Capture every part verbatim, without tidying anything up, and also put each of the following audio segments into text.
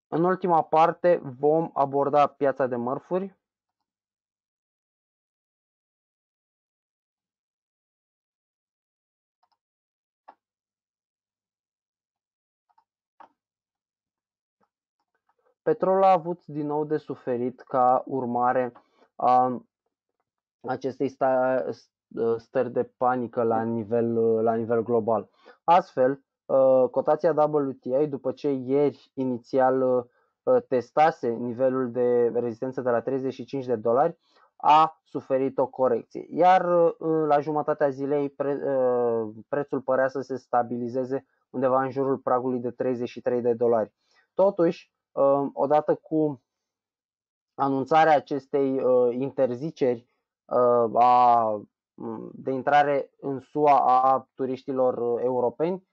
În ultima parte vom aborda piața de mărfuri. Petrolul a avut din nou de suferit ca urmare a acestei stări de panică la nivel, la nivel global. Astfel, cotația W T I, după ce ieri inițial testase nivelul de rezistență de la treizeci și cinci de dolari, a suferit o corecție. Iar la jumătatea zilei pre, prețul părea să se stabilizeze undeva în jurul pragului de treizeci și trei de dolari. Totuși, odată cu anunțarea acestei interziceri a, de intrare în S U A a turiștilor europeni,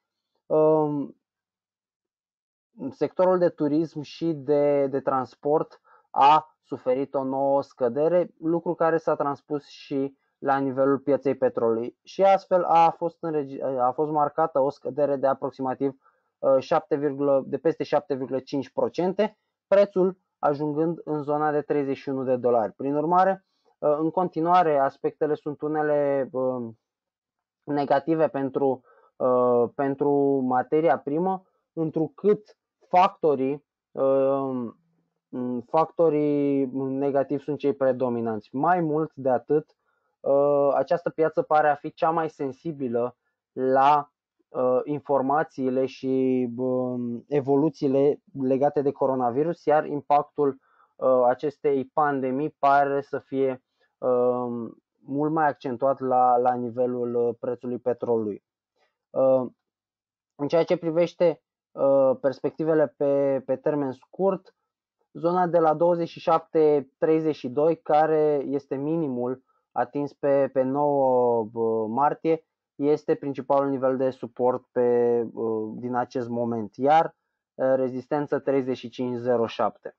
sectorul de turism și de, de transport a suferit o nouă scădere, lucru care s-a transpus și la nivelul pieței petrolului și astfel a fost, a fost marcată o scădere de aproximativ șapte, de peste șapte virgulă cinci la sută, prețul ajungând în zona de treizeci și unu de dolari. Prin urmare, în continuare, aspectele sunt unele negative pentru, pentru materia primă, întrucât factorii, factorii negativi sunt cei predominanți. Mai mult de atât, această piață pare a fi cea mai sensibilă la informațiile și evoluțiile legate de coronavirus, iar impactul acestei pandemii pare să fie mult mai accentuat la, la nivelul prețului petrolului. În ceea ce privește perspectivele pe, pe termen scurt, zona de la douăzeci și șapte treizeci și doi, care este minimul atins pe, pe nouă martie, este principalul nivel de suport pe, din acest moment, iar rezistență treizeci și cinci zero șapte.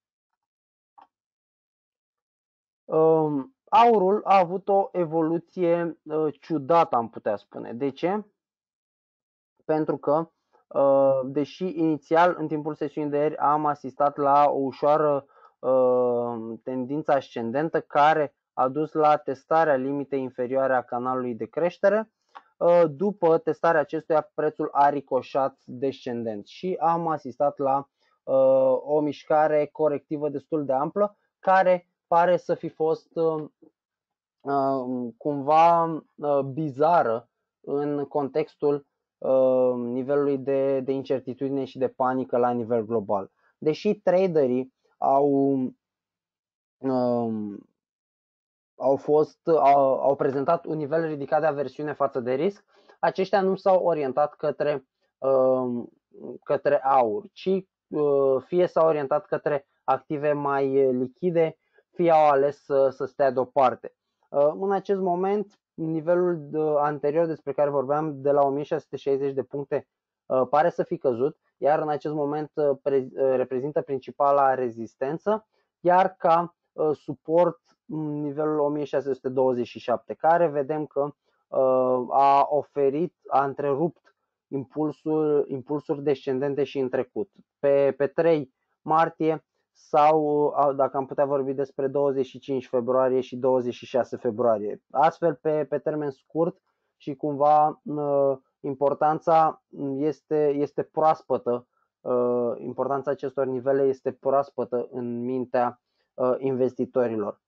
Aurul a avut o evoluție ciudată, am putea spune. De ce? Pentru că, deși inițial în timpul sesiunii de ieri am asistat la o ușoară tendință ascendentă care a dus la testarea limitei inferioare a canalului de creștere, după testarea acestuia prețul a ricoșat descendent și am asistat la o mișcare corectivă destul de amplă care pare să fi fost cumva bizară în contextul nivelului de, de incertitudine și de panică la nivel global. Deși traderii au, au, fost, au, au prezentat un nivel ridicat de aversiune față de risc, aceștia nu s-au orientat către, către aur, ci fie s-au orientat către active mai lichide, fie au ales să, să stea deoparte. În acest moment, nivelul anterior despre care vorbeam, de la o mie șase sute șaizeci de puncte, pare să fi căzut, iar în acest moment reprezintă principala rezistență, iar ca suport nivelul o mie șase sute douăzeci și șapte, care vedem că a oferit, a întrerupt impulsuri, impulsuri descendente și în trecut. Pe, pe trei martie sau, dacă am putea vorbi despre douăzeci și cinci februarie și douăzeci și șase februarie. Astfel, pe, pe termen scurt și cumva importanța este, este proaspătă, importanța acestor nivele este proaspătă în mintea investitorilor.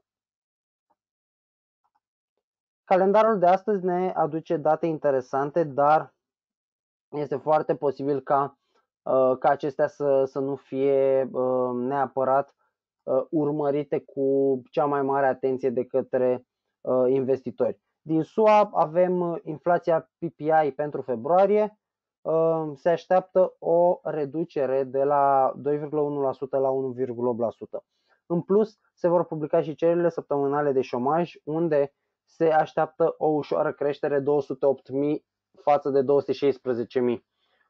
Calendarul de astăzi ne aduce date interesante, dar este foarte posibil ca, ca acestea să, să nu fie neapărat urmărite cu cea mai mare atenție de către investitori. Din S U A avem inflația P P I pentru februarie, se așteaptă o reducere de la doi virgulă unu la sută la unu virgulă opt la sută. În plus, se vor publica și cererile săptămânale de șomaj, unde se așteaptă o ușoară creștere, două sute opt mii față de două sute șaisprezece mii.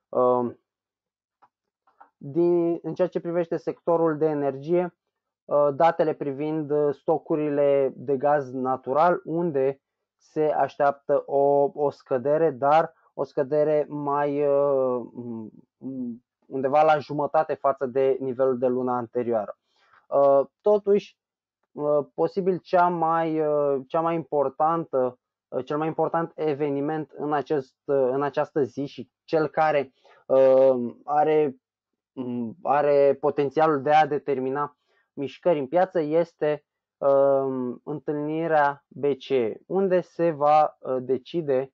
Din, în ceea ce privește sectorul de energie, datele privind stocurile de gaz natural, unde se așteaptă o, o scădere, dar o scădere mai undeva la jumătate față de nivelul de luna anterioară. Totuși, posibil cea mai, cea mai importantă, cel mai important eveniment în, acest, în această zi și cel care are, are potențialul de a determina mișcări în piață este întâlnirea B C E, unde se va decide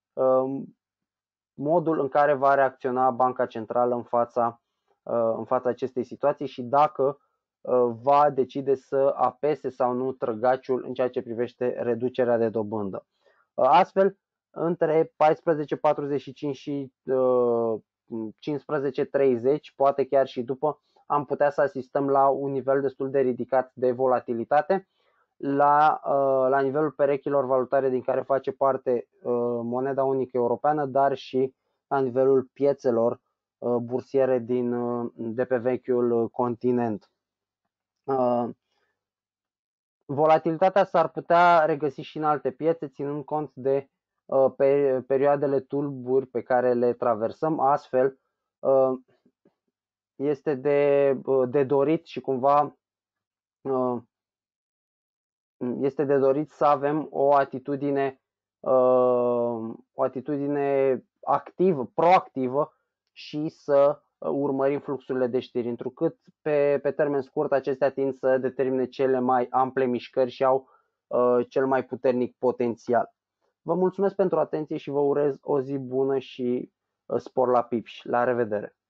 modul în care va reacționa Banca Centrală în fața, în fața acestei situații și dacă va decide să apese sau nu trăgaciul în ceea ce privește reducerea de dobândă. Astfel, între paisprezece patruzeci și cinci și cincisprezece treizeci, poate chiar și după, am putea să asistăm la un nivel destul de ridicat de volatilitate la, la nivelul perechilor valutare din care face parte moneda unică europeană, dar și la nivelul piețelor bursiere din, de pe vechiul continent. Volatilitatea s-ar putea regăsi și în alte piețe, ținând cont de perioadele tulburi pe care le traversăm. Astfel, este de, de dorit și cumva este de dorit să avem o atitudine, o atitudine activă, proactivă și să urmărim fluxurile de știri, întrucât pe, pe termen scurt acestea tind să determine cele mai ample mișcări și au uh, cel mai puternic potențial. Vă mulțumesc pentru atenție și vă urez o zi bună și uh, spor la pipși. La revedere!